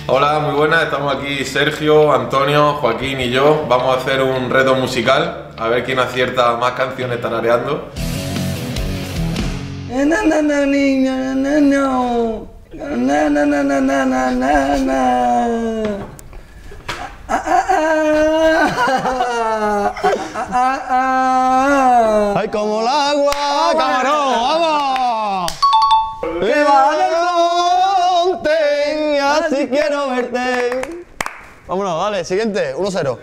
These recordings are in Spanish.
Hola, muy buenas, estamos aquí Sergio, Antonio, Joaquín y yo. Vamos a hacer un reto musical, a ver quién acierta más canciones tarareando. ¡Ay, como el agua, camarón! ¡Vamos! ¡Que va del monte! ¡Así quiero verte! Vámonos, vale, siguiente, 1-0.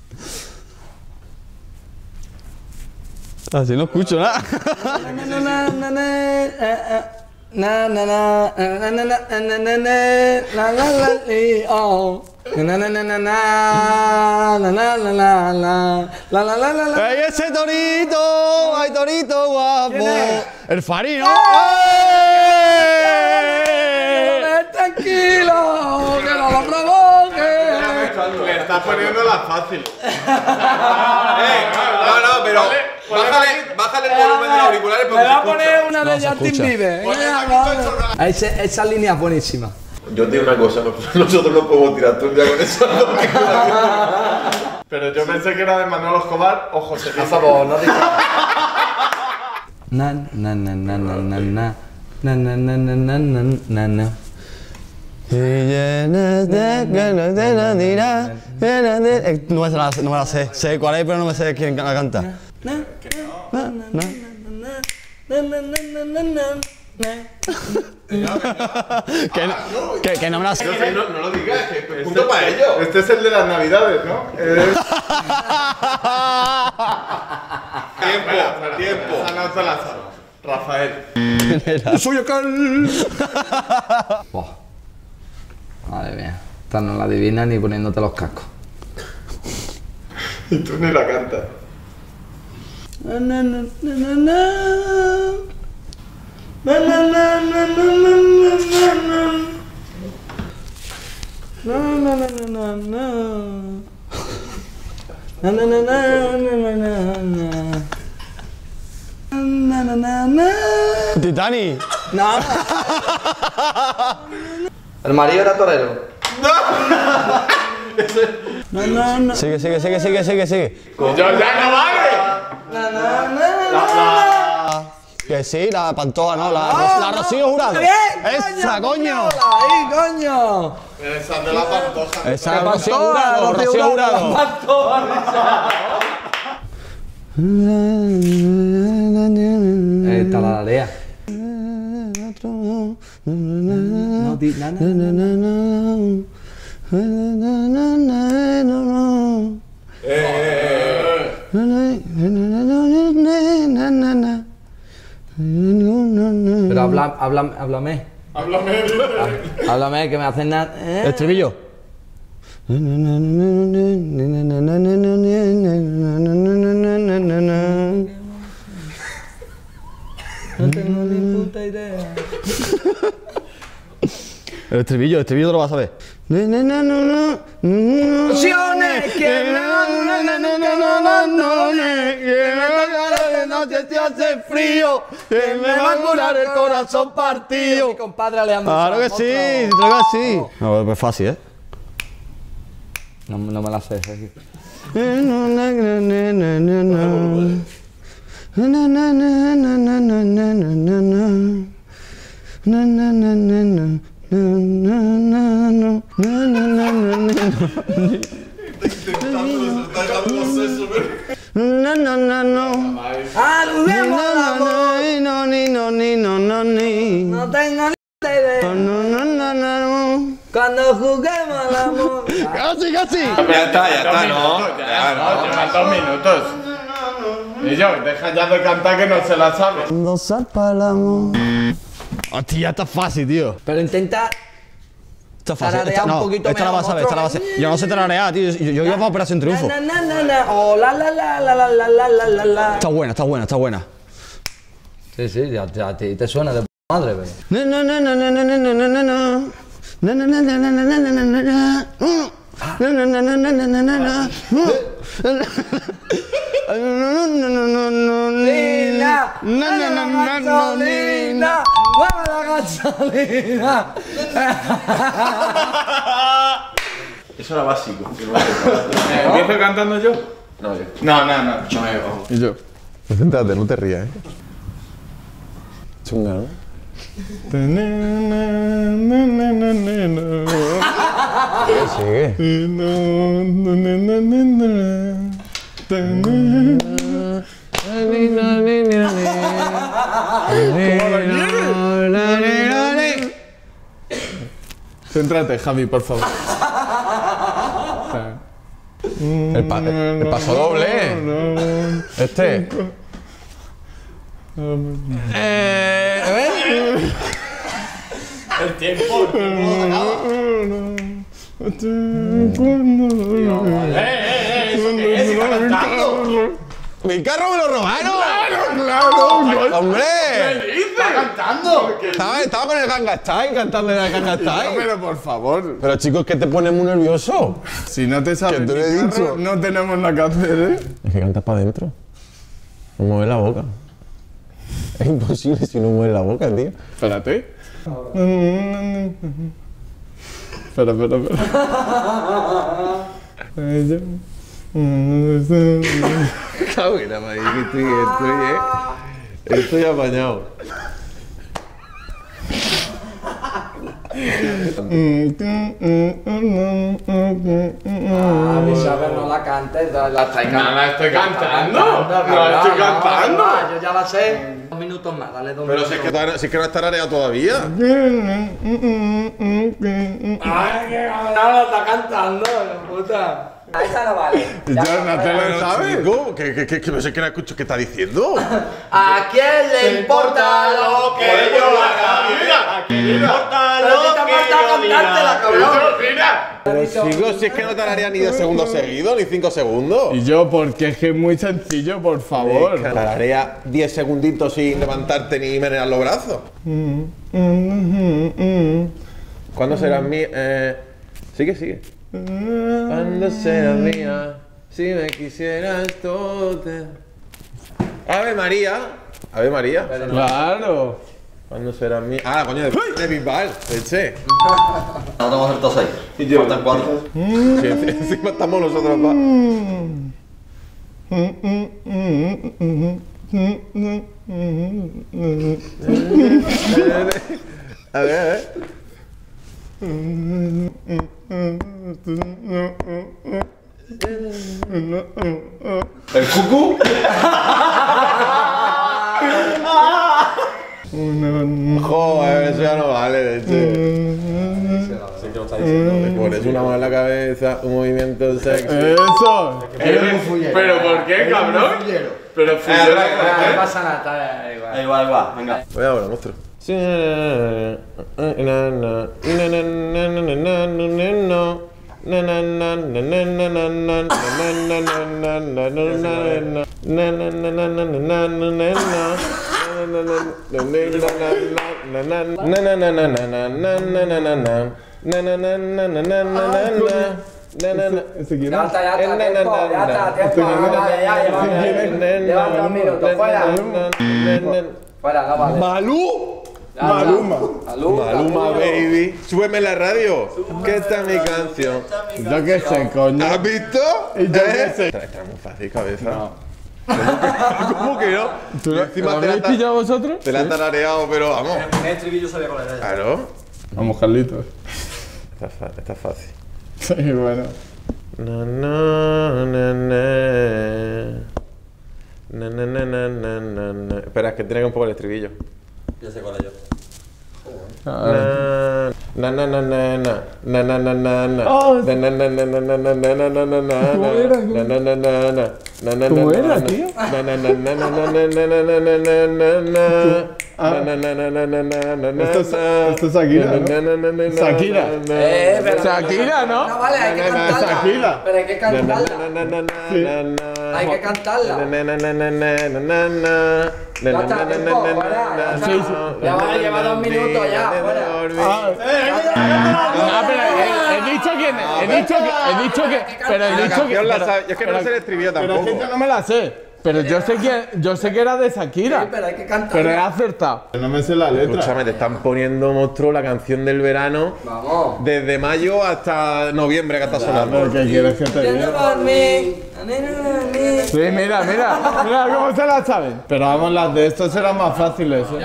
Así no escucho nada. ¡Ay, ese torito! ¡Ay, torito guapo! ¡El Farino! ¡Tranquilo! ¡Que no lo provoque! Le estás poniendo la fácil. No, pero bájale el volumen de los auriculares porque Me va a se escucha. poner una de No se Justin escucha. Bieber. Esa línea es buenísima. Yo te digo una cosa, nosotros no podemos tirar todo el día con eso. Pero yo pensé que era de Manolo Escobar o José Casabo, no digas. Na na na na na na na na na na na na na na. No me la sé. Sé cuál es, pero no me sé quién la canta. Que no me la sé. No lo digas, que es punto para ellos. Este es el de las navidades, ¿no? Tiempo. Esa no se la sabe. Rafael. Soy acá. Madre mía, esta no la adivinas ni poniéndote los cascos. Y tú ni la cantas. Titani. No. El marido era torero. No. Sigue. ¡Ya no vale! Que sí, la Pantoja, no, la Rocío Jurado. ¡Esa, coño! ¡Ahí, coño! Esa de la Pantoja. Esa es Rocío Jurado, Rocío Jurado. Esta la tarea. No, di nada. Pero háblame. Háblame, que me hacen nada. Estribillo. No tengo ni puta idea. El estribillo te lo vas a ver. Opciones que noche te hace frío, que me va a curar el corazón partido. Mi compadre Alejandro. Claro que sí, claro que sí. No, pues fácil, ¿eh? No me la sé, Sergio. No tengo ni idea. Cuando juguemos al amor. Casi. Ya está, ¿no? Llevan 2 minutos. Y yo, deja ya de cantar que no se la sabe. Cuando salpa el amor. Hostia, está fácil, tío. Pero intenta. Está fácil. Tararea un poquito esta la menos, vas a ver, otro. esta la vas a ver. Yo no sé tararear, tío. Yo iba para Operación Triunfo. Oh, la. Está buena. Sí, ya a ti te suena de madre, pero. ¡Mueve la gasolina! Eso era básico. ¿Empiezo cantando yo? No, yo. No. Y yo. Concéntrate, no te rías, Chunga, ¿no? Sigue. Céntrate, Javi, por favor. El paso doble. Este. A ver. El tiempo. ¡Mi carro me lo robaron! ¡Claro! ¡Hombre! ¡Está cantando! Estaba con el Gangnam Style, cantando el Gangnam Style. Pero por favor. Pero chicos, que te pones muy nervioso. Si no te sabes Que te lo he mi carro, dicho. no tenemos nada que hacer, ¿eh? Es que cantas para adentro. No mueves la boca. Es imposible si no mueves la boca, tío. Espérate. Espera. Cago en la madre, que estoy apañado. Isabel, no la cantes, la estáis No la estoy cantando. No la estoy cantando. Yo ya la sé. 2 minutos más, dale 2 Pero minutos. si es que no está areado todavía. ¡Ay, que cabrón, la está cantando, puta! A esa no vale. Ya no te lo sabes. Chico, que no sé qué no escucho qué está diciendo. ¿A quién le importa lo que yo haga? ¿A quién le importa Pero si te ha faltado cantártela, cabrón. Mira. Pero chicos, si es que no tardaría ni 10 segundos seguidos, ni 5 segundos. Y yo, porque es que es muy sencillo, por favor. Tararía 10 segunditos sin levantarte ni menear los brazos. ¿Cuándo serás mía? Sigue. ¿Cuándo serás mía? Si me quisieras todo. Ave María. Ave María. Claro. ¿Cuándo serás mía? Ah, coño, de Bisbal, leche. No vamos a hacer todos ahí. Faltan 4. Sí, encima estamos nosotros más. A ver. ¿El cucú? Joder, eso ya no vale, leche. Le pones una mano en la cabeza, un movimiento sexy. Eso. ¿Pero por qué, cabrón? Pero No pasa nada, está igual. Igual, venga. Voy ahora, monstruo. Ya está, tiempo, Lleva 2 minutos, fuera. Fuera, no vale. ¡Malú! Maluma, baby. Súbeme la radio. Que esta es mi canción. Yo qué sé, coño. ¿Has visto? ¿Y yo qué sé? Está muy fácil, cabeza. ¿Cómo que no? ¿Lo habéis pillado vosotros? Te la han tarareado, pero vamos. En el estribillo sabía cuál era. Claro. Vamos, Carlitos. Está fácil. Sí, bueno. Na na na na. Na na na na na na na. Espera, es que tiene que un poco el estribillo. Ya sé cuál es yo. Na na na na na na na na na na. Oh. Na na na na na na na na na na na. ¿Cómo era? Na na na na na. Na na ¿Cómo na era, na. tío? Na na na na na na na na na na na na na. Na na na na na na na na na. Esto es Shakira, ¿no? Na na na na na. Shakira. Pero Shakira, ¿no? No vale, hay que cantarla. Shakira. Pero hay que cantarla. Na Hay que cantarla. na na na na na na na. Ya está, tiempo, fuera. Lleva 2 minutos ya, fuera. Pero he dicho que. Pero he dicho que. La canción la sabes. Yo es que no sé el estribillo Pero es tampoco. que yo no me la sé. Pero yo sé que era de Shakira. Sí, pero hay que cantar. Pero he acertado. No me sé la letra. Escúchame, te están poniendo, monstruo, la canción del verano. Vamos. Desde mayo hasta noviembre que está sonando. ¿Qué quieres que te diga? Sí, mira cómo se la saben. Pero vamos, las de estos eran más fáciles, ¿eh?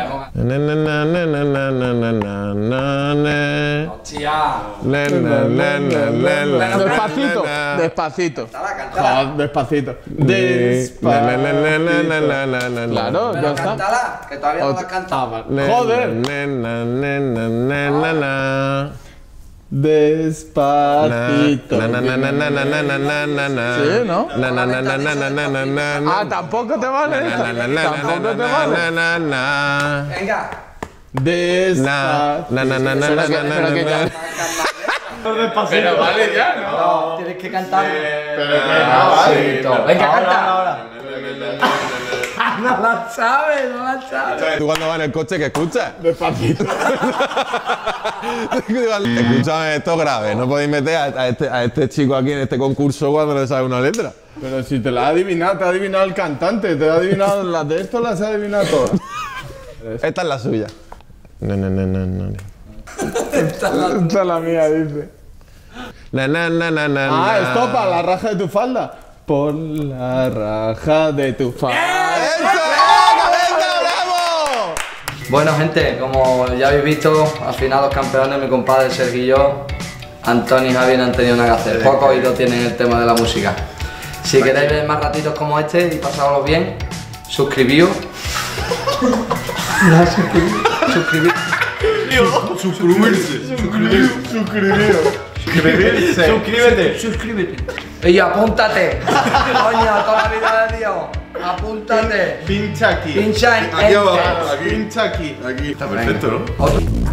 Hostia. Despacito. Cántala. Despacito. Claro, ya Pero está. cántala, que todavía no la has cantado. Joder. Despacito. Sí, ¿no? Ah, tampoco te vale esta. Tampoco te vale. Venga. Despacito. Pero vale ya, ¿no? No, tienes que cantar. Pero que no vale. Venga, canta. No la sabes, no la sabes. ¿Tú cuando vas en el coche qué escuchas? Despacito. Escúchame, esto es grave. No podéis meter a este chico aquí en este concurso cuando no sabe una letra. Pero si te la has adivinado, te ha adivinado el cantante, te ha adivinado las de esto, las has adivinado todas. Esta es la suya. Esta es la mía, dice. Ah, esto para la raja de tu falda. Por la raja de tu falda. Bueno, gente, como ya habéis visto, al final los campeones, mi compadre Sergio y yo, Antonio y Javi no han tenido nada que hacer. Poco oído tienen el tema de la música. Si queréis ver más ratitos como este y pasároslo bien, suscribíos. Suscríbete. Y apúntate. Coño, toda la vida de Dios. Apúntate. Pincha aquí. Pincha en Aquí abajo, Enter. aquí. Pincha aquí. Aquí. Está perfecto, ¿no? Otro.